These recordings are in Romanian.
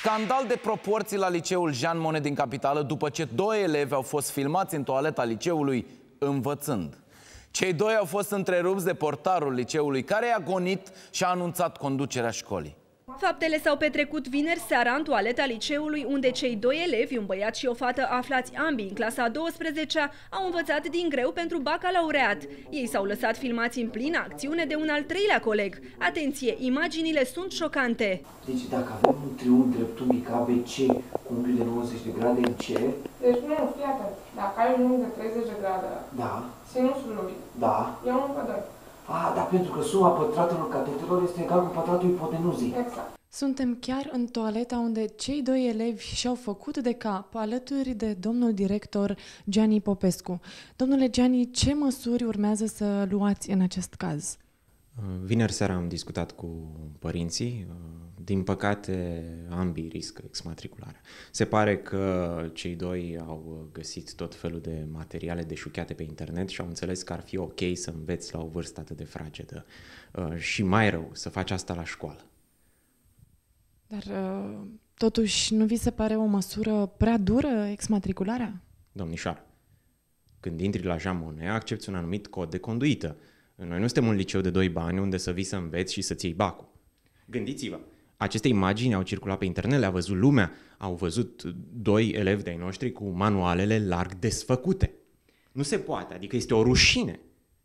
Scandal de proporții la liceul Jean Monnet din capitală după ce doi elevi au fost filmați în toaleta liceului învățând. Cei doi au fost întrerupți de portarul liceului, care i-a gonit și a anunțat conducerea școlii. Faptele s-au petrecut vineri seara în toaleta liceului, unde cei doi elevi, un băiat și o fată aflați ambii în clasa a 12-a, au învățat din greu pentru bacalaureat. Ei s-au lăsat filmați în plină acțiune de un al treilea coleg. Atenție, imaginile sunt șocante. Deci dacă avem un triunghi dreptunghic ABC cu unghiul de 90 de grade în C... Deci nu, fii atent. Dacă ai un unghi de 30 de grade, da, sinusul lui, da, e 1 pe 2. Dar pentru că suma pătratelor catetelor este egal cu pătratul ipotenuzii. Exact. Suntem chiar în toaleta unde cei doi elevi și-au făcut de cap alături de domnul director Gianni Popescu. Domnule Gianni, ce măsuri urmează să luați în acest caz? Vineri seara am discutat cu părinții. Din păcate, ambii riscă exmatricularea. Se pare că cei doi au găsit tot felul de materiale deșuchiate pe internet și au înțeles că ar fi ok să înveți la o vârstă atât de fragedă. Și mai rău, să faci asta la școală. Dar, totuși, nu vi se pare o măsură prea dură exmatricularea? Domnișoară, când intri la Jean Monnet, accepți un anumit cod de conduită. Noi nu suntem un liceu de 2 bani unde să vii să înveți și să-ți iei bacul. Gândiți-vă, aceste imagini au circulat pe internet, le-a văzut lumea, au văzut doi elevi de-ai noștri cu manualele larg desfăcute. Nu se poate, adică este o rușine.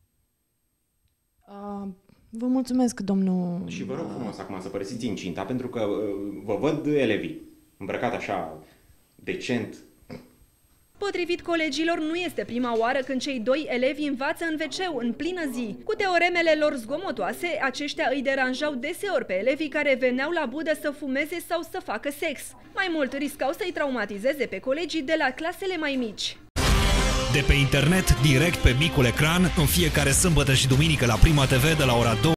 Vă mulțumesc, domnul... Și vă rog frumos acum să părăsiți incinta, pentru că vă văd elevii îmbrăcat așa decent. Potrivit colegilor, nu este prima oară când cei doi elevi învață în WC în plină zi. Cu teoremele lor zgomotoase, aceștia îi deranjau deseori pe elevii care veneau la budă să fumeze sau să facă sex. Mai mult riscau să-i traumatizeze pe colegii de la clasele mai mici. De pe internet, direct pe micul ecran, în fiecare sâmbătă și duminică la Prima TV de la ora 2.